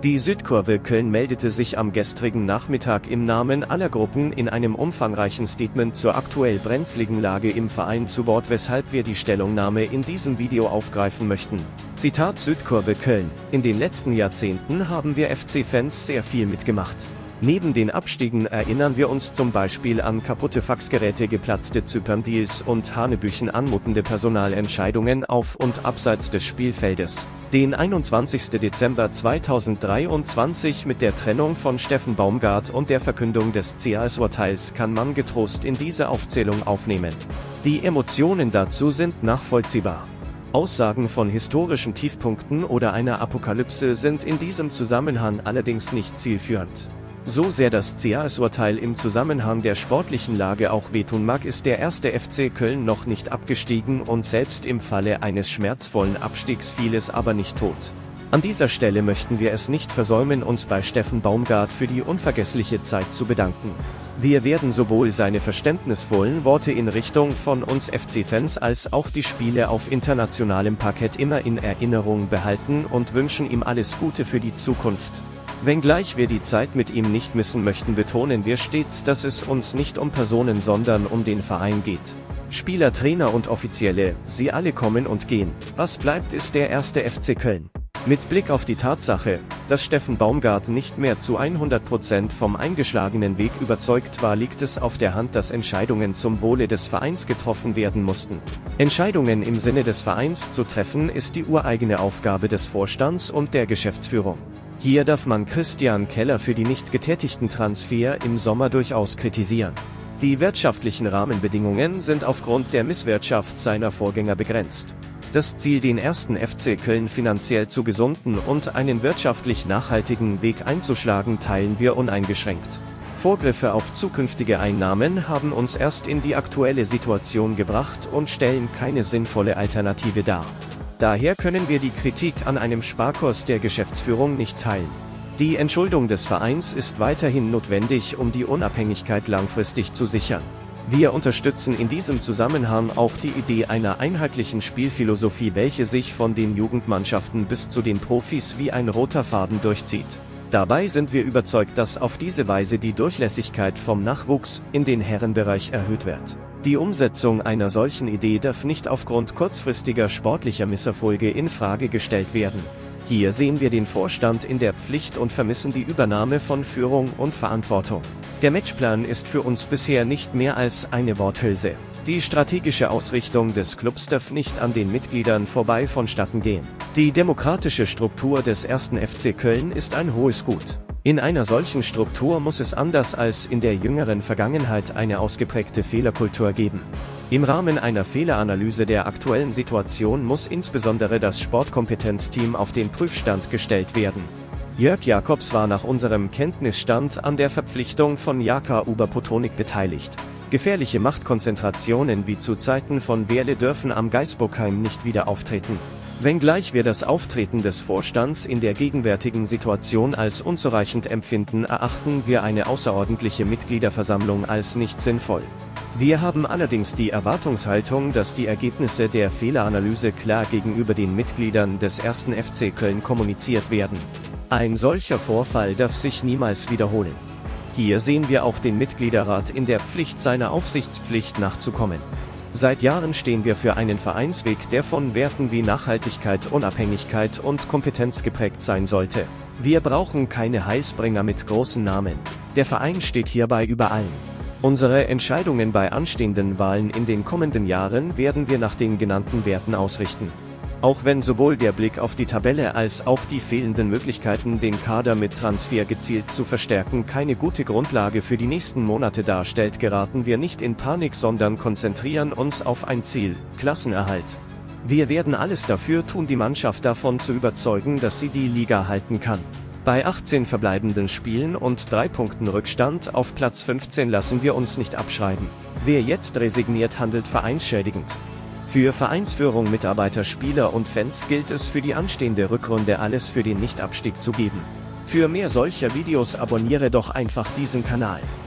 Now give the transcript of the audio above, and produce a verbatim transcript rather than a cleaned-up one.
Die Südkurve Köln meldete sich am gestrigen Nachmittag im Namen aller Gruppen in einem umfangreichen Statement zur aktuell brenzligen Lage im Verein zu Wort, weshalb wir die Stellungnahme in diesem Video aufgreifen möchten. Zitat Südkurve Köln: In den letzten Jahrzehnten haben wir F C-Fans sehr viel mitgemacht. Neben den Abstiegen erinnern wir uns zum Beispiel an kaputte Faxgeräte, geplatzte Zypern-Deals und hanebüchen anmutende Personalentscheidungen auf und abseits des Spielfeldes. Den einundzwanzigsten Dezember zweitausenddreiundzwanzig mit der Trennung von Steffen Baumgart und der Verkündung des C A S-Urteils kann man getrost in diese Aufzählung aufnehmen. Die Emotionen dazu sind nachvollziehbar. Aussagen von historischen Tiefpunkten oder einer Apokalypse sind in diesem Zusammenhang allerdings nicht zielführend. So sehr das C A S-Urteil im Zusammenhang der sportlichen Lage auch wehtun mag, ist der erste F C Köln noch nicht abgestiegen und selbst im Falle eines schmerzvollen Abstiegs fiel es aber nicht tot. An dieser Stelle möchten wir es nicht versäumen, uns bei Steffen Baumgart für die unvergessliche Zeit zu bedanken. Wir werden sowohl seine verständnisvollen Worte in Richtung von uns F C-Fans als auch die Spiele auf internationalem Parkett immer in Erinnerung behalten und wünschen ihm alles Gute für die Zukunft. Wenngleich wir die Zeit mit ihm nicht missen möchten, betonen wir stets, dass es uns nicht um Personen, sondern um den Verein geht. Spieler, Trainer und Offizielle, sie alle kommen und gehen. Was bleibt, ist der erste F C Köln. Mit Blick auf die Tatsache, dass Steffen Baumgart nicht mehr zu hundert Prozent vom eingeschlagenen Weg überzeugt war, liegt es auf der Hand, dass Entscheidungen zum Wohle des Vereins getroffen werden mussten. Entscheidungen im Sinne des Vereins zu treffen, ist die ureigene Aufgabe des Vorstands und der Geschäftsführung. Hier darf man Christian Keller für die nicht getätigten Transfer im Sommer durchaus kritisieren. Die wirtschaftlichen Rahmenbedingungen sind aufgrund der Misswirtschaft seiner Vorgänger begrenzt. Das Ziel, den ersten F C Köln finanziell zu gesunden und einen wirtschaftlich nachhaltigen Weg einzuschlagen, teilen wir uneingeschränkt. Vorgriffe auf zukünftige Einnahmen haben uns erst in die aktuelle Situation gebracht und stellen keine sinnvolle Alternative dar. Daher können wir die Kritik an einem Sparkurs der Geschäftsführung nicht teilen. Die Entschuldung des Vereins ist weiterhin notwendig, um die Unabhängigkeit langfristig zu sichern. Wir unterstützen in diesem Zusammenhang auch die Idee einer einheitlichen Spielphilosophie, welche sich von den Jugendmannschaften bis zu den Profis wie ein roter Faden durchzieht. Dabei sind wir überzeugt, dass auf diese Weise die Durchlässigkeit vom Nachwuchs in den Herrenbereich erhöht wird. Die Umsetzung einer solchen Idee darf nicht aufgrund kurzfristiger sportlicher Misserfolge in Frage gestellt werden. Hier sehen wir den Vorstand in der Pflicht und vermissen die Übernahme von Führung und Verantwortung. Der Matchplan ist für uns bisher nicht mehr als eine Worthülse. Die strategische Ausrichtung des Clubs darf nicht an den Mitgliedern vorbei vonstatten gehen. Die demokratische Struktur des ersten F C Köln ist ein hohes Gut. In einer solchen Struktur muss es anders als in der jüngeren Vergangenheit eine ausgeprägte Fehlerkultur geben. Im Rahmen einer Fehleranalyse der aktuellen Situation muss insbesondere das Sportkompetenzteam auf den Prüfstand gestellt werden. Jörg Jakobs war nach unserem Kenntnisstand an der Verpflichtung von Jaka Uber-Potonik beteiligt. Gefährliche Machtkonzentrationen wie zu Zeiten von Werle dürfen am Geisbockheim nicht wieder auftreten. Wenngleich wir das Auftreten des Vorstands in der gegenwärtigen Situation als unzureichend empfinden, erachten wir eine außerordentliche Mitgliederversammlung als nicht sinnvoll. Wir haben allerdings die Erwartungshaltung, dass die Ergebnisse der Fehleranalyse klar gegenüber den Mitgliedern des ersten F C Köln kommuniziert werden. Ein solcher Vorfall darf sich niemals wiederholen. Hier sehen wir auch den Mitgliederrat in der Pflicht, seiner Aufsichtspflicht nachzukommen. Seit Jahren stehen wir für einen Vereinsweg, der von Werten wie Nachhaltigkeit, Unabhängigkeit und Kompetenz geprägt sein sollte. Wir brauchen keine Heilsbringer mit großen Namen. Der Verein steht hierbei über allen. Unsere Entscheidungen bei anstehenden Wahlen in den kommenden Jahren werden wir nach den genannten Werten ausrichten. Auch wenn sowohl der Blick auf die Tabelle als auch die fehlenden Möglichkeiten, den Kader mit Transfer gezielt zu verstärken, keine gute Grundlage für die nächsten Monate darstellt, geraten wir nicht in Panik, sondern konzentrieren uns auf ein Ziel: Klassenerhalt. Wir werden alles dafür tun, die Mannschaft davon zu überzeugen, dass sie die Liga halten kann. Bei achtzehn verbleibenden Spielen und drei Punkten Rückstand auf Platz fünfzehn lassen wir uns nicht abschreiben. Wer jetzt resigniert, handelt vereinsschädigend. Für Vereinsführung, Mitarbeiter, Spieler und Fans gilt es für die anstehende Rückrunde alles für den Nichtabstieg zu geben. Für mehr solcher Videos abonniere doch einfach diesen Kanal.